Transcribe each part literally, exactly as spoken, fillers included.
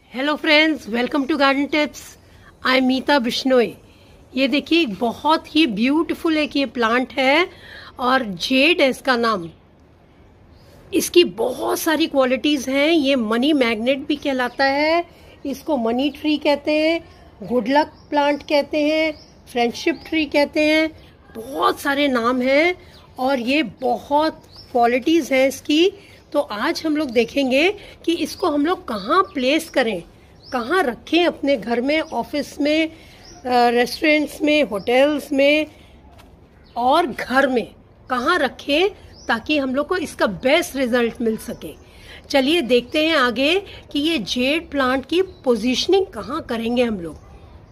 Hello friends, welcome to garden tips. I am Meeta Bishnoi. ये देखिए बहुत ही ब्यूटीफुल एक ये प्लांट है और जेड है इसका नाम। इसकी बहुत सारी क्वालिटीज़ हैं। ये मनी मैग्नेट भी कहलाता है, इसको मनी ट्री कहते हैं, गुड लक प्लांट कहते हैं, फ्रेंडशिप ट्री कहते हैं, बहुत सारे नाम हैं और ये बहुत क्वालिटीज़ हैं इसकी। तो आज हम लोग देखेंगे कि इसको हम लोग कहाँ प्लेस करें, कहाँ रखें, अपने घर में, ऑफिस में, रेस्टोरेंट्स में, होटल्स में और घर में कहाँ रखें ताकि हम लोग को इसका बेस्ट रिजल्ट मिल सके। चलिए देखते हैं आगे कि ये जेड प्लांट की पोजीशनिंग कहाँ करेंगे हम लोग।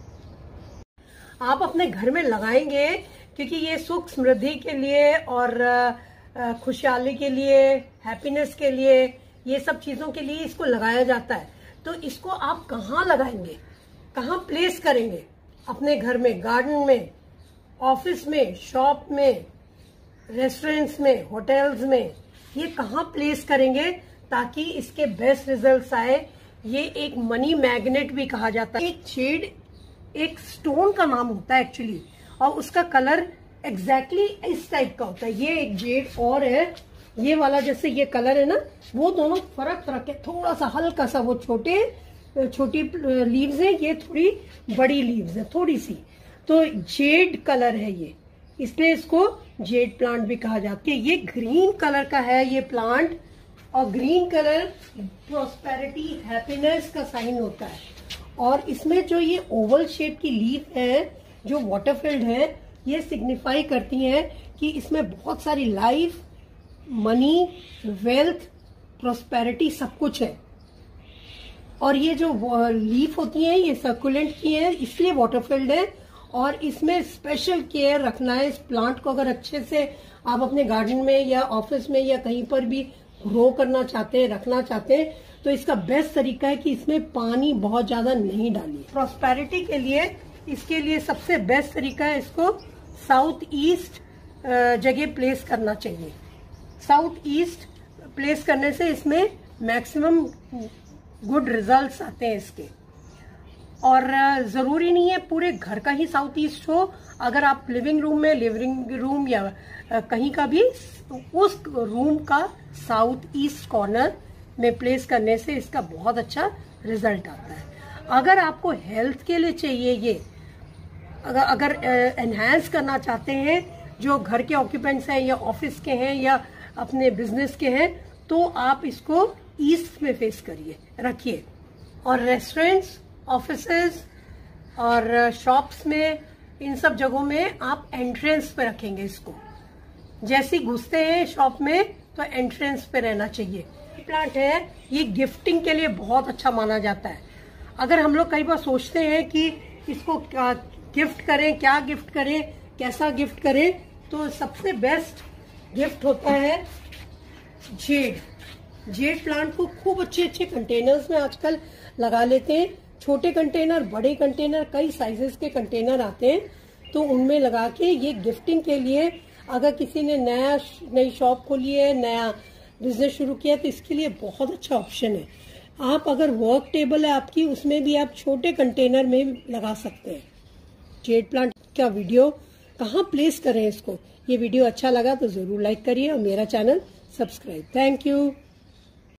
आप अपने घर में लगाएंगे क्योंकि ये सुख समृद्धि के लिए और खुशहाली के लिए, हैप्पीनेस के लिए, ये सब चीजों के लिए इसको लगाया जाता है। तो इसको आप कहाँ लगाएंगे, कहाँ प्लेस करेंगे? अपने घर में, गार्डन में, ऑफिस में, शॉप में, रेस्टोरेंट्स में, होटल्स में, ये कहाँ प्लेस करेंगे ताकि इसके बेस्ट रिजल्ट्स आए। ये एक मनी मैग्नेट भी कहा जाता है। एक जेड एक स्टोन का नाम होता है एक्चुअली, और उसका कलर एग्जैक्टली exactly इस टाइप का होता है। ये एक जेड और है, ये वाला जैसे ये कलर है ना, वो दोनों फर्क फर्क है। थोड़ा सा हल्का सा वो छोटे छोटी लीव्स है, ये थोड़ी बड़ी लीव्स है थोड़ी सी। तो जेड कलर है ये, इसलिए इसको जेड प्लांट भी कहा जाता है। ये ग्रीन कलर का है ये प्लांट, और ग्रीन कलर प्रॉस्पेरिटी, हैप्पीनेस का साइन होता है। और इसमें जो ये ओवल शेप की लीफ है जो वाटरफिल्ड है, ये सिग्निफाई करती हैं कि इसमें बहुत सारी लाइफ, मनी, वेल्थ, प्रॉस्पेरिटी सब कुछ है। और ये जो लीफ होती हैं ये सर्कुलेंट की है, इसलिए वाटरफिल्ड है। और इसमें स्पेशल केयर रखना है इस प्लांट को। अगर अच्छे से आप अपने गार्डन में या ऑफिस में या कहीं पर भी ग्रो करना चाहते हैं, रखना चाहते हैं, तो इसका बेस्ट तरीका है कि इसमें पानी बहुत ज्यादा नहीं डालिए। प्रॉस्पेरिटी के लिए इसके लिए सबसे बेस्ट तरीका है इसको साउथ ईस्ट जगह प्लेस करना चाहिए। साउथ ईस्ट प्लेस करने से इसमें मैक्सिमम गुड रिजल्ट्स आते हैं इसके। और जरूरी नहीं है पूरे घर का ही साउथ ईस्ट हो। अगर आप लिविंग रूम में, लिविंग रूम या कहीं का भी, उस रूम का साउथ ईस्ट कॉर्नर में प्लेस करने से इसका बहुत अच्छा रिजल्ट आता है। अगर आपको हेल्थ के लिए चाहिए ये, अगर अगर एनहांस करना चाहते हैं, जो घर के ऑक्यूपेंट्स हैं या ऑफिस के हैं या अपने बिजनेस के हैं, तो आप इसको ईस्ट में फेस करिए, रखिए। और रेस्टोरेंट्स, ऑफिसेज और शॉप्स में, इन सब जगहों में आप एंट्रेंस पे रखेंगे इसको। जैसे घुसते हैं शॉप में तो एंट्रेंस पे रहना चाहिए। प्लांट है ये गिफ्टिंग के लिए बहुत अच्छा माना जाता है। अगर हम लोग कई बार सोचते हैं कि इसको क्या गिफ्ट करें, क्या गिफ्ट करें, कैसा गिफ्ट करें, तो सबसे बेस्ट गिफ्ट होता है जेड। जेड प्लांट को खूब अच्छे अच्छे कंटेनर्स में आजकल लगा लेते हैं। छोटे कंटेनर, बड़े कंटेनर, कई साइजेस के कंटेनर आते हैं, तो उनमें लगा के ये गिफ्टिंग के लिए, अगर किसी ने नया नई शॉप खोली है, नया बिजनेस शुरू किया, तो इसके लिए बहुत अच्छा ऑप्शन है। आप अगर वर्क टेबल है आपकी, उसमें भी आप छोटे कंटेनर में लगा सकते हैं। जेड प्लांट का वीडियो कहाँ प्लेस करें इसको, ये वीडियो अच्छा लगा तो जरूर लाइक करिए और मेरा चैनल सब्सक्राइब। Thank you.